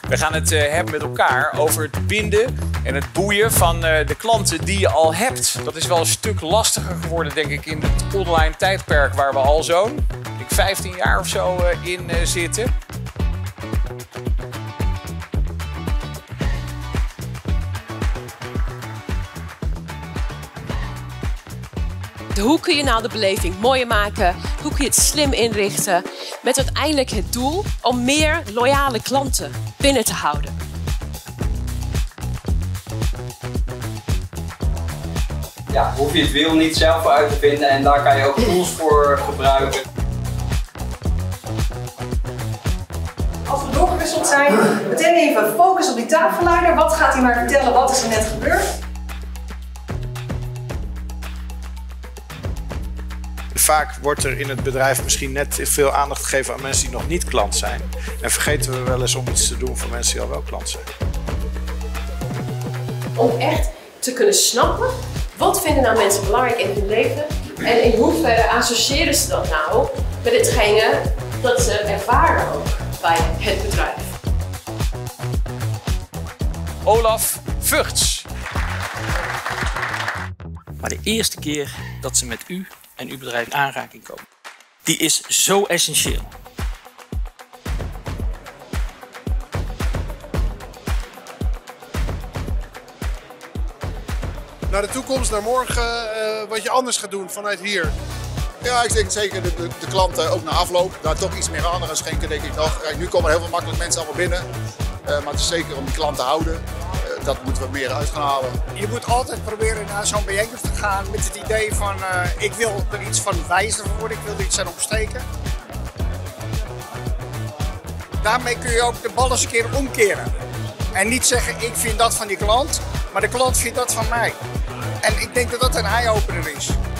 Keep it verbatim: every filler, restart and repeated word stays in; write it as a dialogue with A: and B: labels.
A: We gaan het uh, hebben met elkaar over het binden en het boeien van uh, de klanten die je al hebt. Dat is wel een stuk lastiger geworden, denk ik, in het online tijdperk waar we al zo'n vijftien jaar of zo uh, in uh, zitten.
B: Hoe kun je nou de beleving mooier maken? Hoe kun je het slim inrichten? Met uiteindelijk het doel om meer loyale klanten binnen te houden.
C: Ja, hoef je het wiel niet zelf voor uit te vinden en daar kan je ook tools voor gebruiken.
D: Als we doorgewisseld zijn, meteen even focus op die tafelleider. Wat gaat hij maar vertellen? Wat is er net gebeurd?
E: Vaak wordt er in het bedrijf misschien net veel aandacht gegeven aan mensen die nog niet klant zijn. En vergeten we wel eens om iets te doen voor mensen die al wel klant zijn.
B: Om echt te kunnen snappen, wat vinden nou mensen belangrijk in hun leven? En in hoeverre associëren ze dat nou met hetgene dat ze ervaren ook bij het bedrijf?
A: Olaf Vugts.
F: Maar de eerste keer dat ze met u en uw bedrijf in aanraking komen, die is zo essentieel.
G: Naar de toekomst, naar morgen, uh, wat je anders gaat doen vanuit hier.
H: Ja, ik denk zeker de, de, de klanten ook na afloop daar toch iets meer aandacht aan schenken, denk ik nog. Kijk, nu komen er heel veel makkelijk mensen allemaal binnen, uh, maar het is zeker om die klant te houden. Uh, dat moeten we meer uit gaan halen.
I: Je moet altijd proberen naar zo'n bijeenkomst te gaan met het idee van uh, ik wil er iets van wijzer worden, ik wil er iets aan opsteken. Daarmee kun je ook de bal eens een keer omkeren. En niet zeggen ik vind dat van die klant, maar de klant vindt dat van mij. En ik denk dat dat een eye-opener is.